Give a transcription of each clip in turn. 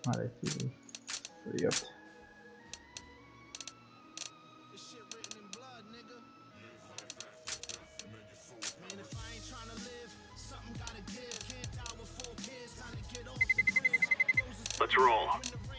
Vale, sí, idiota. Let's roll.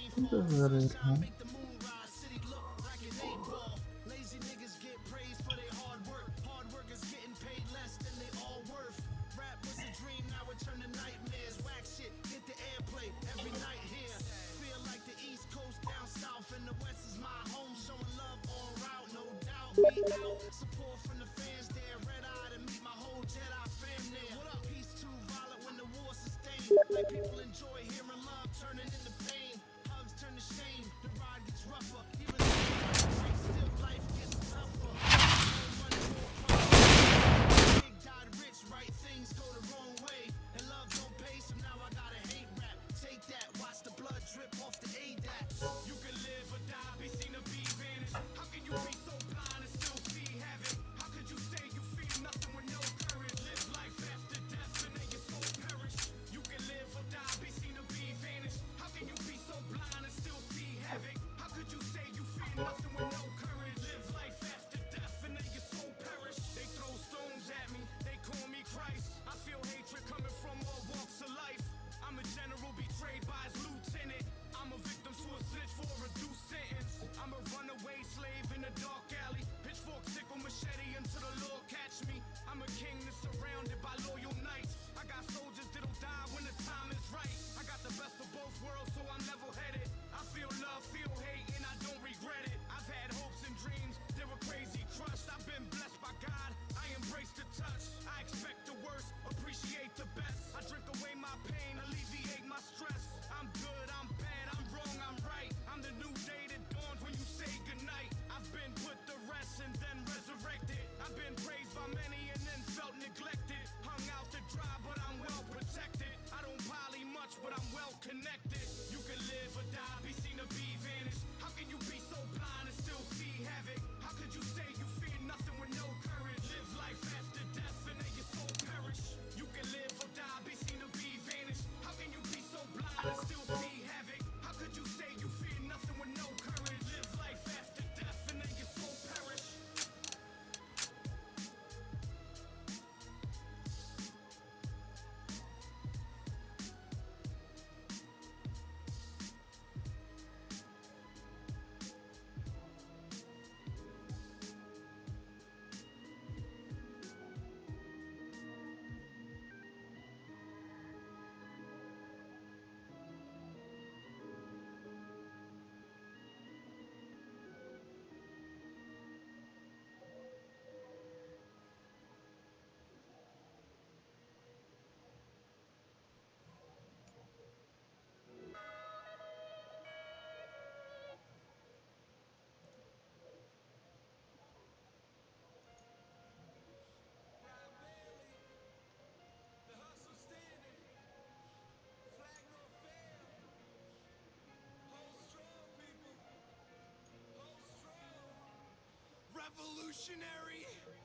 Revolutionary,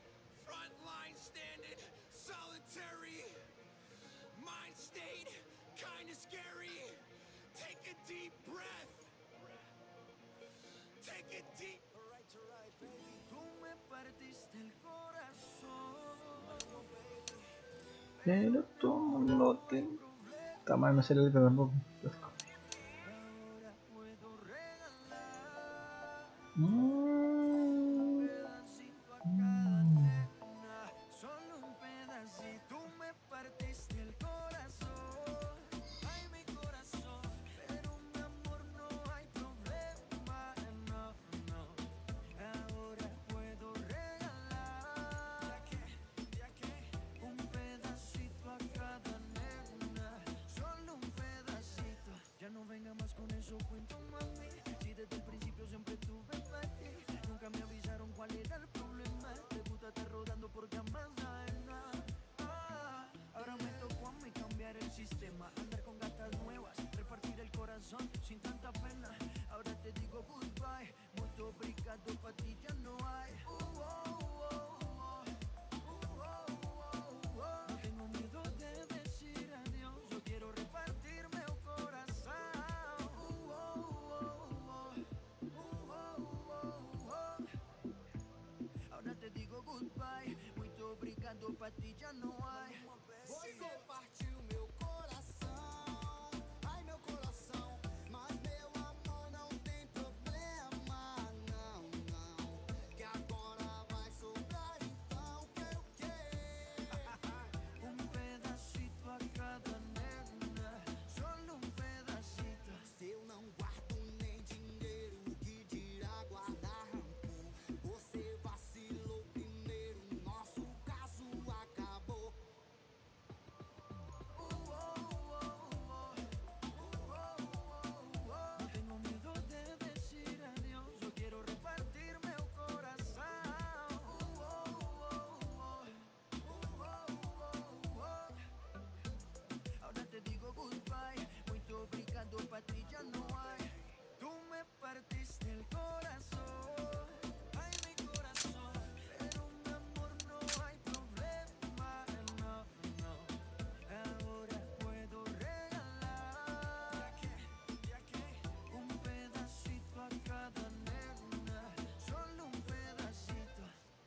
frontline standing, solitary, mind state, kinda scary. Take a deep breath. Take a deep. Alright, baby. Tú me partiste el corazón. Pero todo lo te... Está mal, me sale el tampoco. Sin tanta pena, ahora te digo goodbye. Muito obrigado, pa' ti ya no hay. No tengo miedo de decir adiós. Yo quiero repartirme el corazón. obrigado, pra ti já não há. Você partiu meu coração, ai meu coração. Mas meu amor não tem problema, não, não. Que agora vai sobrar então, quero o quê? Pedacito a cada nena, solo pedacito. Se eu não guardo nem dinheiro, que dirá guardar rancor? Você vacilou primeiro, nosso caso acabou. No tengo miedo de decir adiós, yo quiero repartir mi corazón. Ahora te digo goodbye, muito obrigado, pra ti já não há. Tú me partiste el corazón, ay mi corazón. Pero mi amor no hay problema, no, no. Ahora puedo regalar un pedacito a cada nena, solo un pedacito.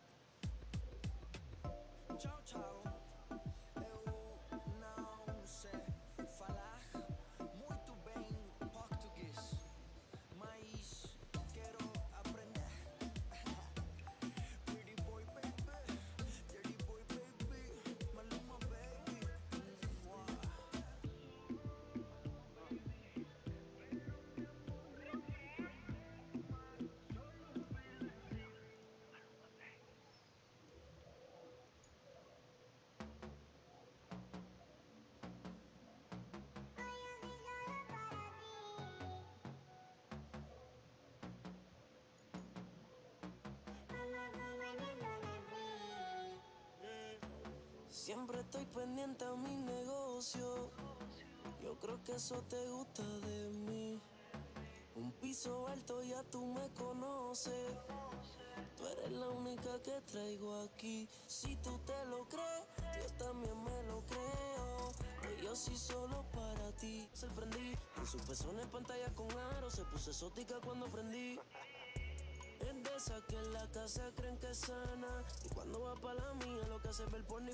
Tchau, tchau. Eu não sei falar muito bem português, mas quero aprender. Pretty boy baby, dirty boy baby, Maluma baby. Siempre estoy pendiente a mi negocio. Yo creo que eso te gusta de mí. Un piso alto, ya tú me conoces. Tú eres la única que traigo aquí. Si tú te lo crees, yo también me lo creo. Pero yo sí solo para ti. Sorprendí con su pezón en pantalla con aro. Se puso exótica cuando prendí. Es de esa que en la casa creen que es sana. Y cuando va pa' la mía lo que hace es ver porno y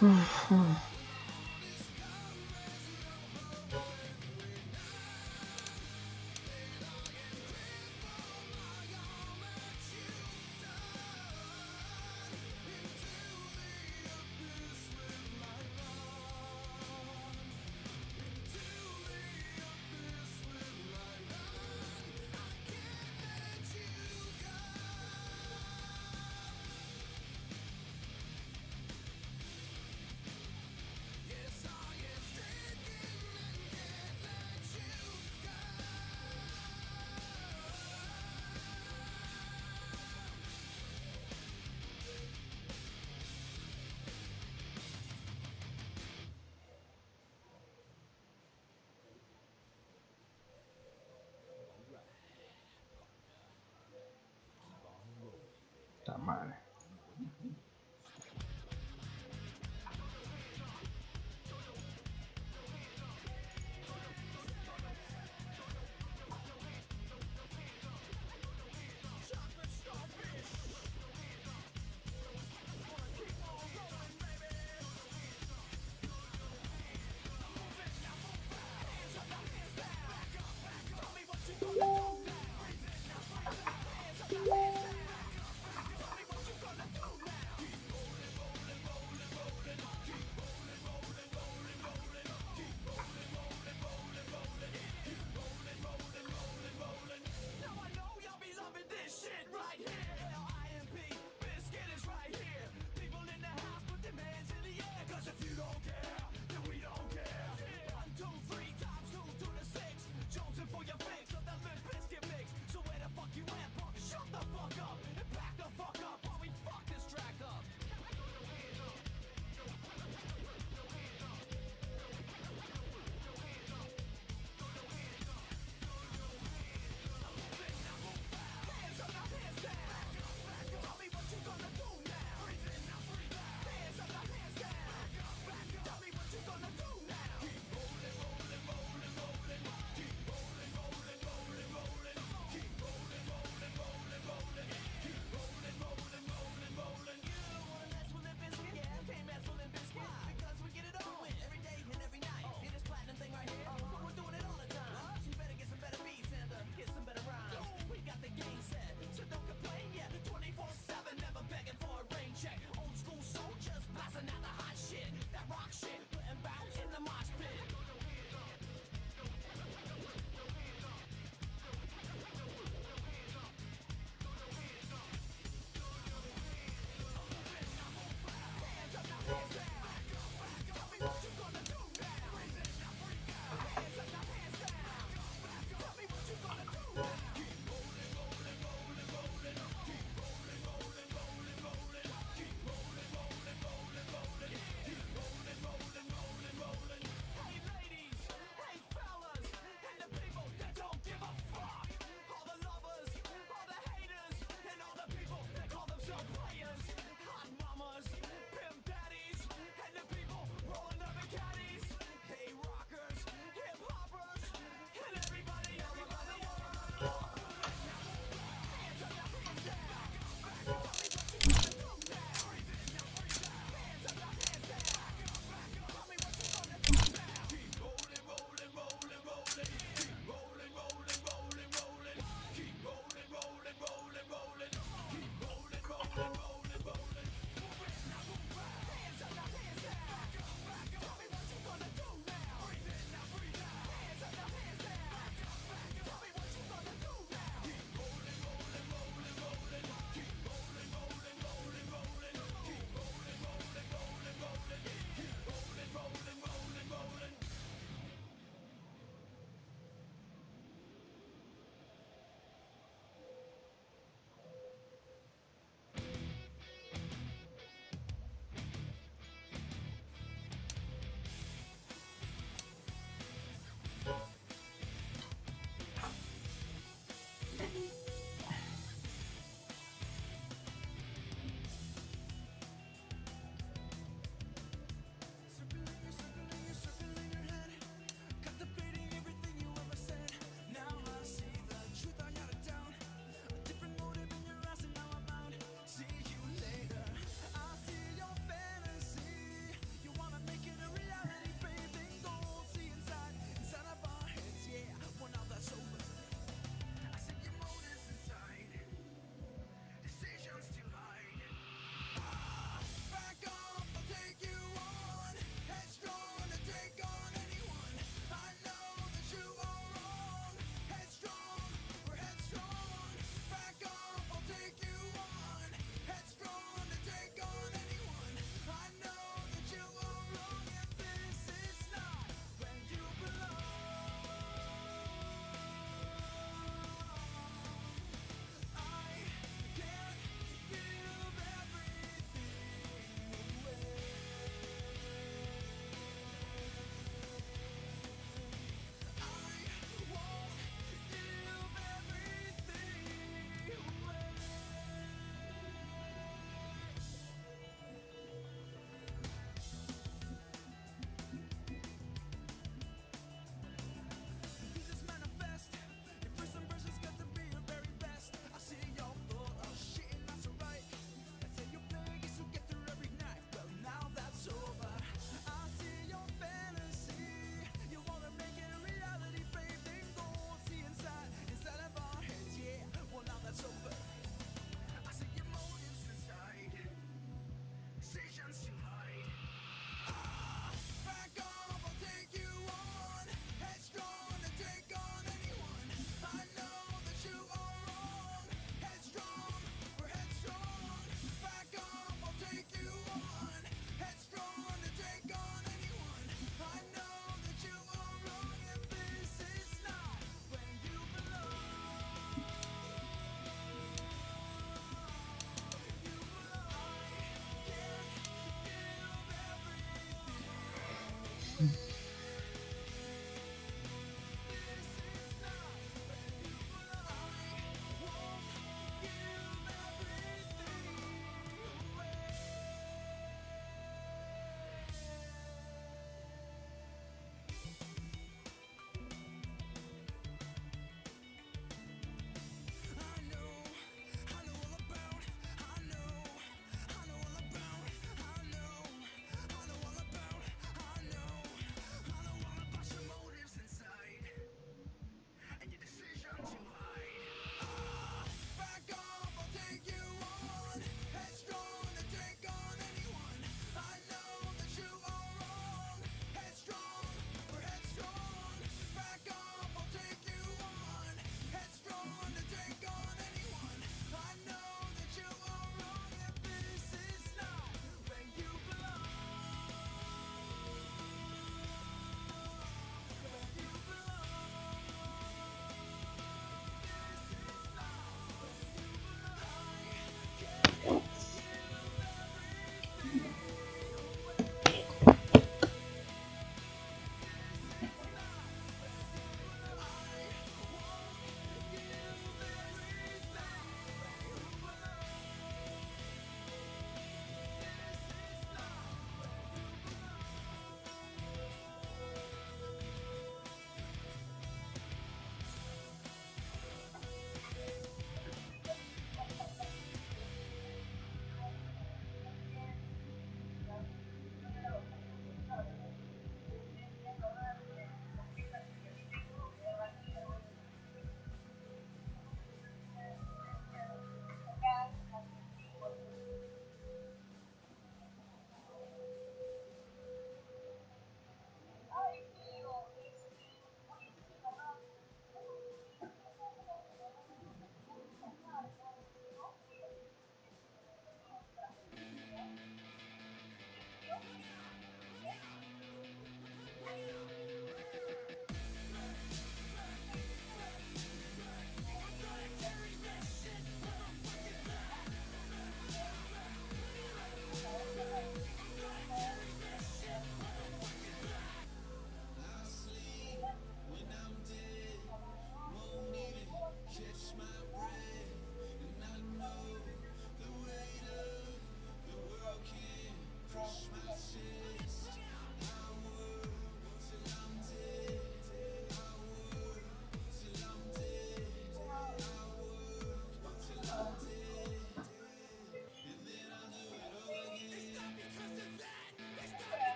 Está mal.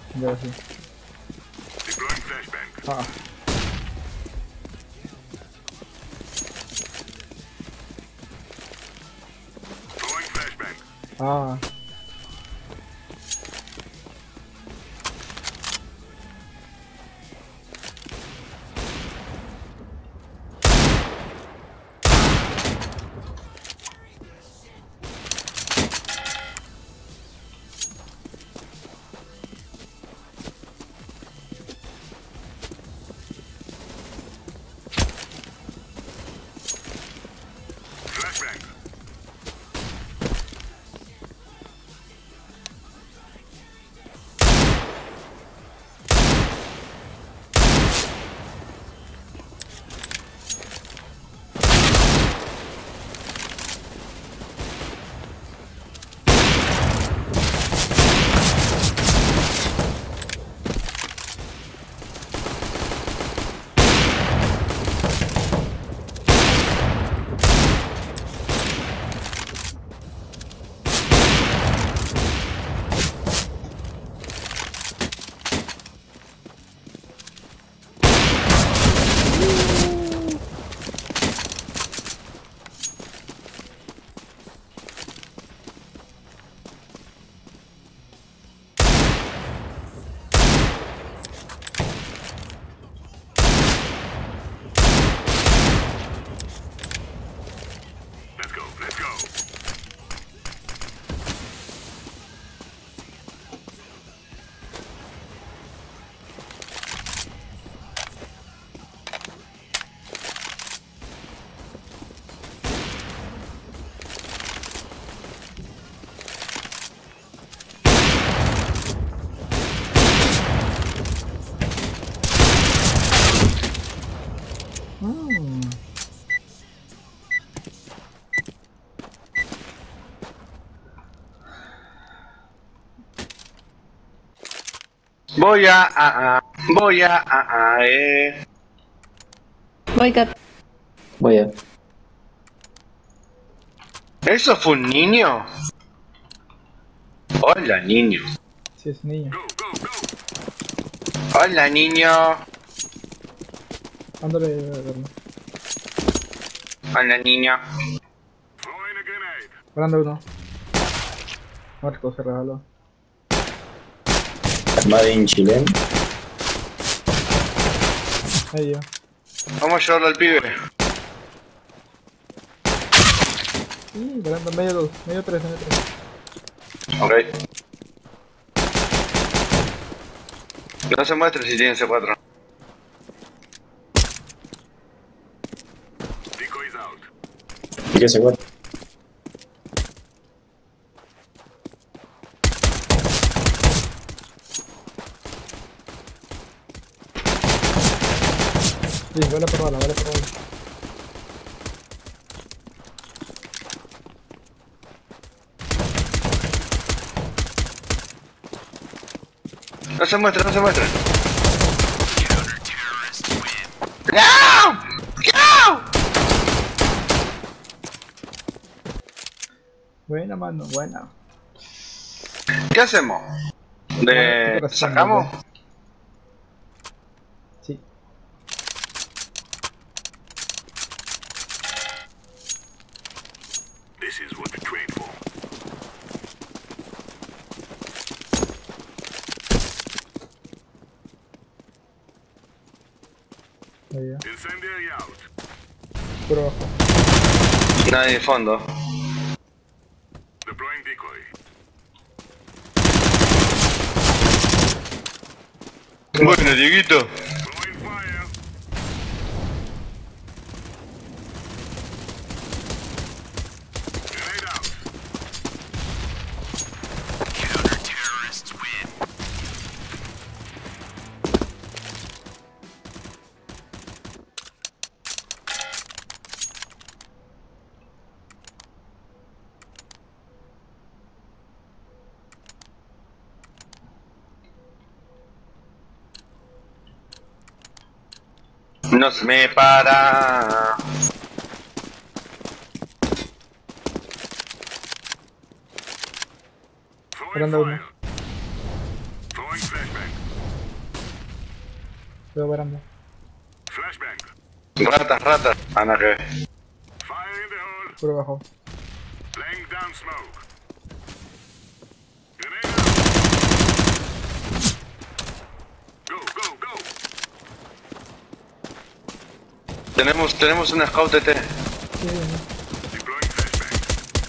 Ya sí. Deploying flashbang. Ah, Throwing flashbang. ah. Flashbang. Let's go. Let's go. Mm. Voy a. Voy, Cat. Voy a. ¿Eso fue un niño? Hola, niño. Sí, es niño. Go, go, go. Hola, niño. Ándale, verlo. Hola, niño. Throwing a grenade. Grande uno. Marco se regaló. Made in Chile. Medio. Vamos a llevarlo al pibe. Grande, medio 2, medio 3, medio 3. Ok. No se muestre si tiene C4. Decoys out. ¿Qué se fue? Sí, vale por bala, vale por bala. No se muestre, no se muestre. ¡No! ¡No! Buena, mano, buena. ¿Qué hacemos? Bueno, ¿Sacamos? Sí. This is what we trained for. Ahí ya. Incendiary out. Puro abajo. Nadie de fondo. Deploying decoy. Bueno, Dieguito. Throwing fire. Grenade out. Counter-terrorists win. No se me para. Throwing Grande uno. fire. Throwing flashbang. Veo baranda. Flashbang. Ratas. Ana que. Fire in the hole. Puro abajo. Laying down smoke. Grenade out. Go. Tenemos un scout TT. Sí, Deploying flashbang.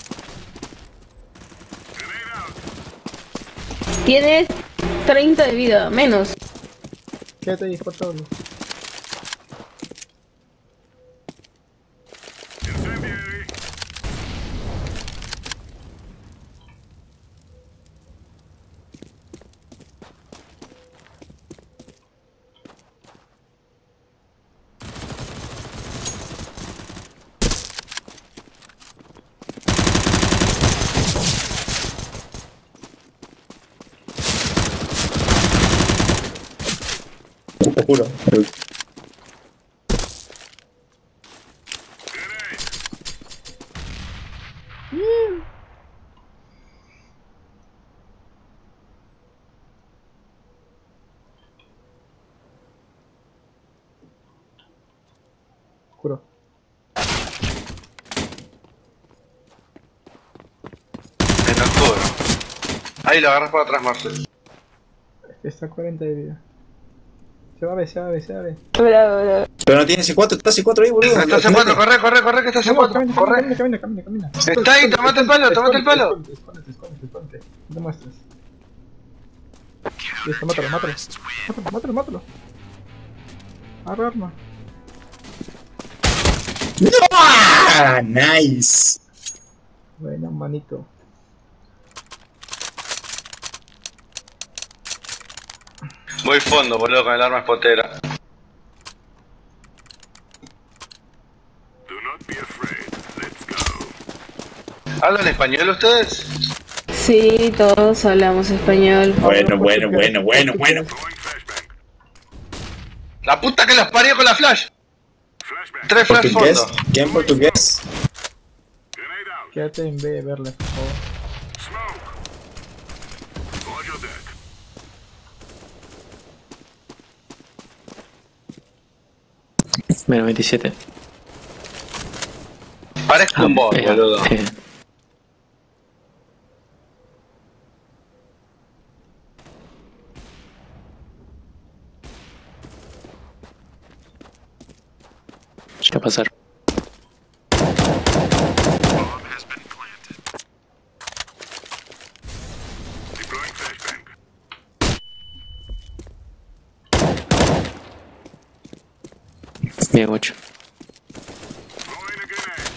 Grenade out. Tienes 30 de vida, menos. quédate ahí, por todos. Incendiary. Te juro. Grenade. Juro. En el oscuro. Ahí lo agarras para atrás, Marcel. Está a 40 de vida. Se va a ver. Bravo. Pero no tiene C4, está C4 ahí, boludo. Está C4, corre, que está C4. Corre. Camina. Está ahí, tomate el palo. Escóndete. No te muestres. Listo, mátalo. Agarra arma. ¡Ah! Nice. Buena, manito. Voy fondo, boludo, con el arma espotera. Do not be afraid. Let's go. ¿Hablan español ustedes? Sí, todos hablamos español. Bueno. Throwing flashbang. La puta que los parió con la flash. Flashbang. 3 flash ¿Portugués? fondo. ¿Quién portugués? Grenade out. Quédate en B de verle, por favor. Smoke. Roger that. Menos 27. Parezco un bot, boludo. ¿Qué va a pasar? Bomb has been planted. Deploying flashbang. Bien, 8. Throwing a grenade.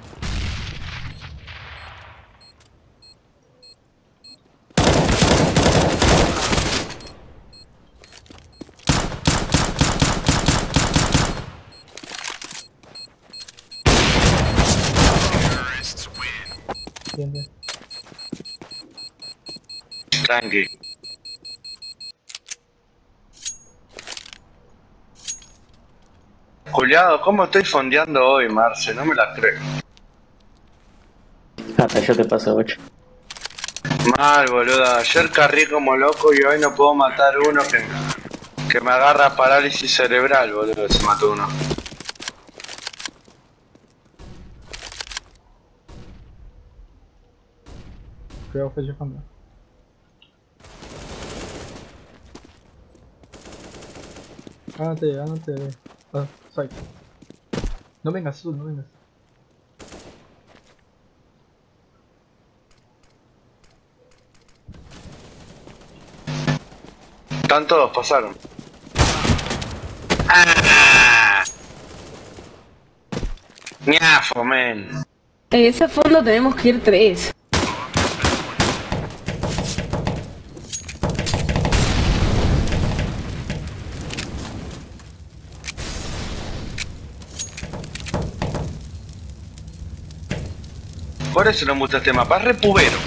Terrorists win. Bien. Tranqui. Juliado, ¿cómo estoy fondeando hoy, Marce? No me la creo. Hasta yo te paso 8. Mal, boludo. Ayer carrí como loco y hoy no puedo matar uno que me agarra parálisis cerebral, boludo. Se mató uno. Cuidado, flecha fondo. Ándate. Ah, side. No vengas, no vengas. Están todos, pasaron. ¡Ah! Ñafo, men. En ese fondo tenemos que ir 3. Por eso no me gusta este mapa, es repubero.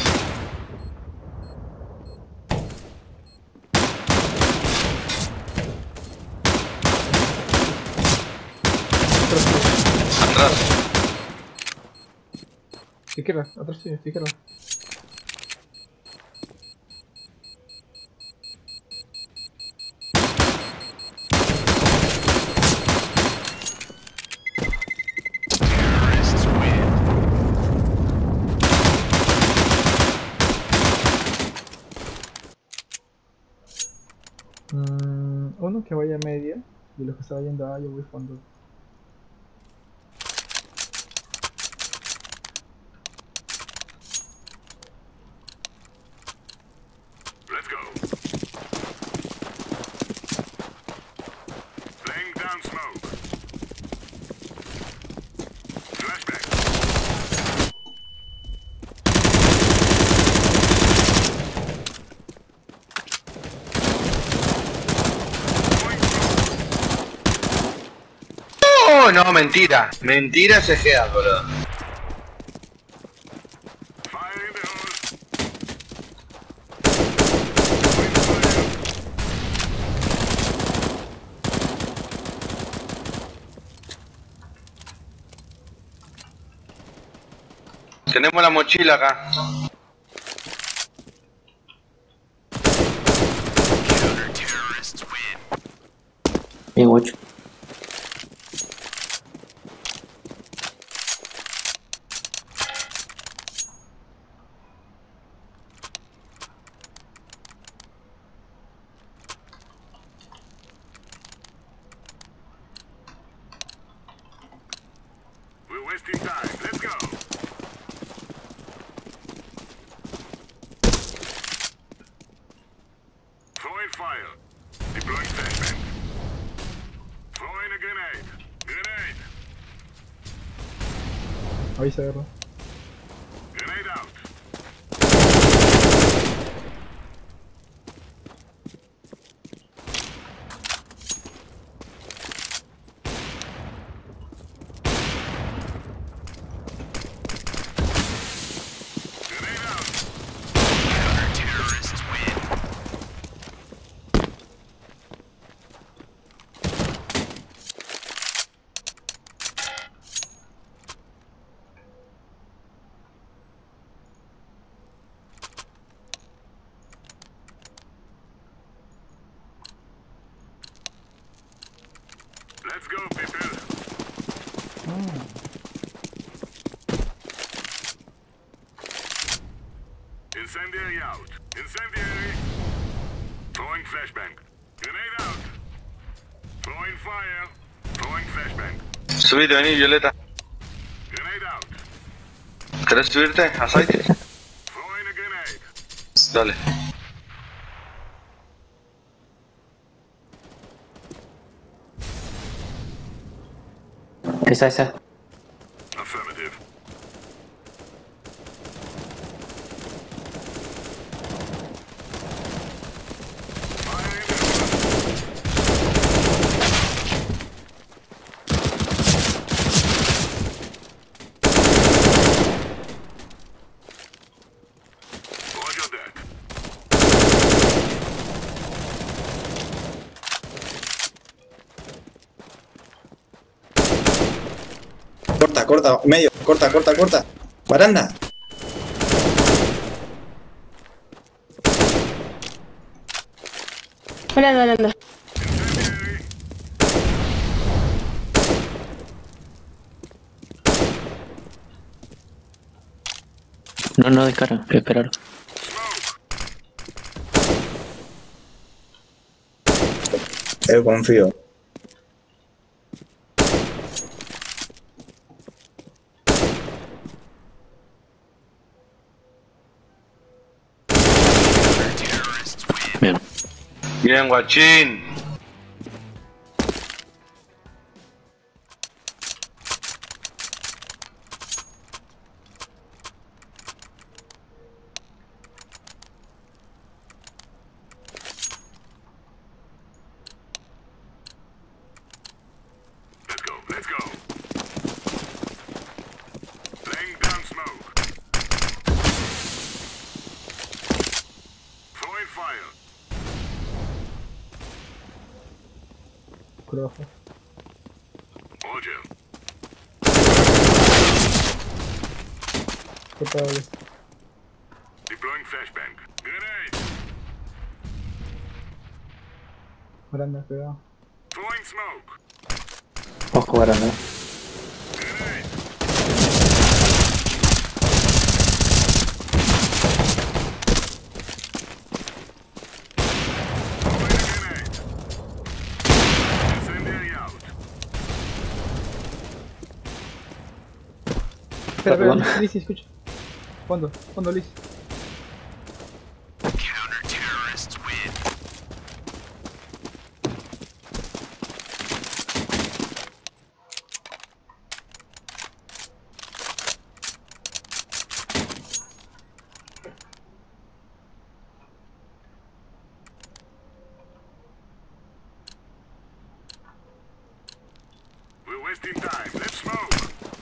Atrás. Izquierda, atrás sí, izquierda. Uno que vaya a media y los que se vayan de A yo voy fondo. Let's go. Laying down smoke. Flashback. Oh, no, mentira. Mentira ese head, boludo. Fire in the hole. Tenemos la mochila acá. Bien, guacho. We're wasting time. Let's go. Throwing fire. Deploying flashbang. Throwing a grenade. Grenade. Ahí se agarró. Grenade out. Grenade out. Terrorists win. Let's go, people. Incendiary out. Incendiary. Throwing flashbang. Grenade out. Throwing fire. Throwing flashbang. Subite, vení, Violeta. Grenade out. ¿Querés subirte a site? Throwing a grenade. Dale. Esa. Affirmative. Fire in the hole. Roger that. Corta, medio, corta. Baranda. Anda. Incendiary. No descarga, esperar. Yo confío. Bien. Bien, guachín. Let's go. Laying down smoke. Throwing fire. Crojo. Roger. Total. Deploying flashbang. Grenade. Baranda, cuidado. Throwing smoke. Ojo, baranda. Grenade. Throwing a grenade. Espera, Perdón. Liz, escucha. Fondo, Liz. We're wasting time. Let's smoke.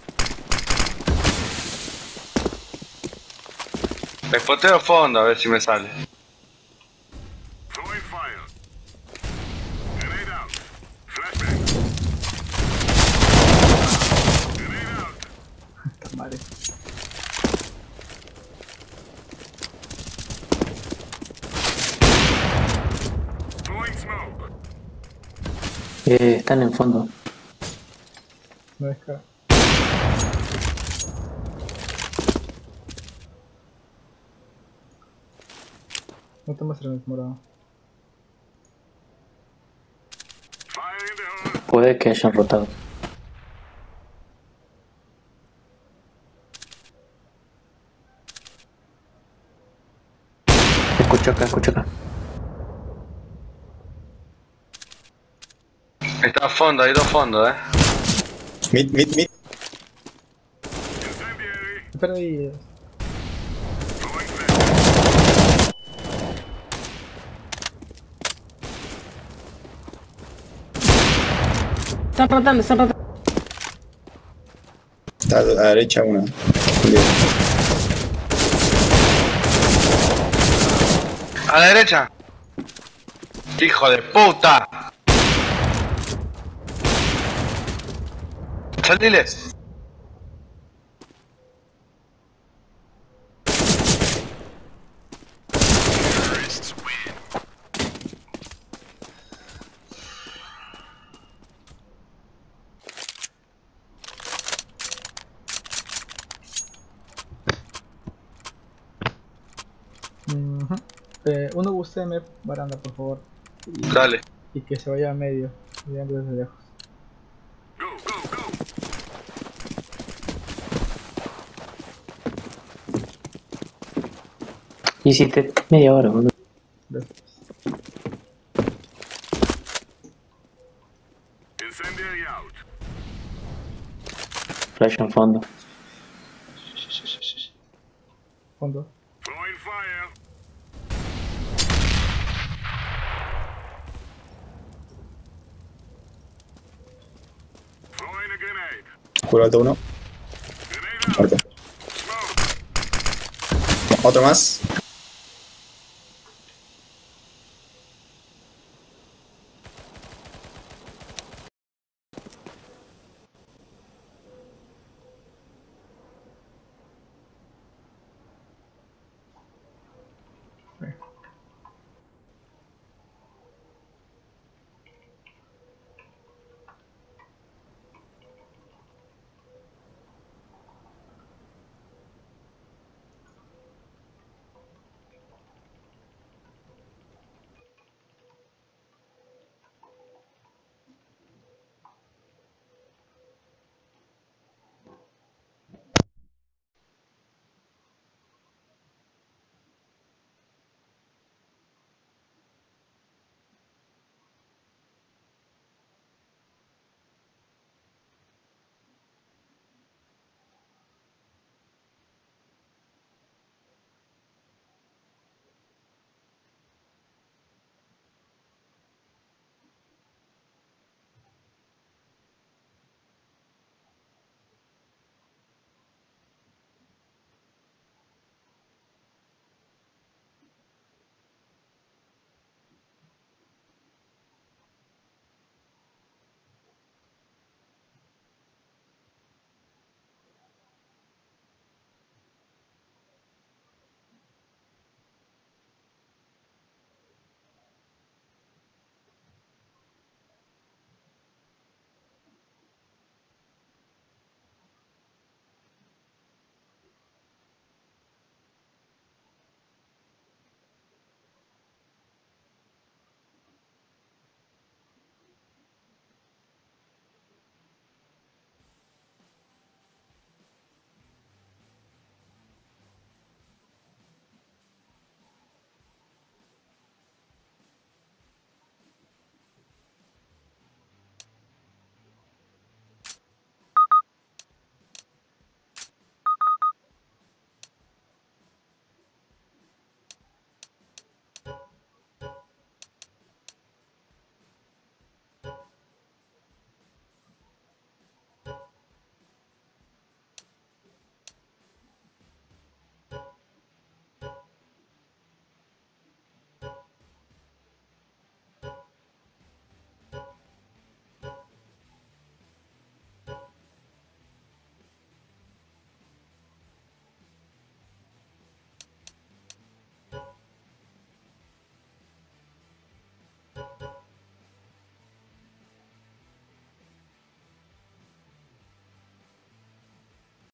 Espoteo fondo a ver si me sale. Throwing fire. Grenade out. Flashbang. Grenade out. Puta madre. Throwing smoke. Están en fondo. No descarga. No te muestran el morado. Fire in the hole. Puede que hayan rotado. Escucho acá. Está a fondo, hay dos fondos, Mid. Incendiary. Espera ahí. Throwing flash. Están rotando. Está a la derecha una. Bien. A la derecha. Hijo de puta. Saliles. Ujú. Uno UCM baranda, por favor. Dale. Y que se vaya a medio. Mirando desde lejos. Go, go, go. Hiciste media hora, boludo. Gracias. Incendiary out. Flash en fondo. Fondo. Throwing fire. Throwing a grenade. Juro alto uno. Grenade out. Muerto. Smoke. Otro más.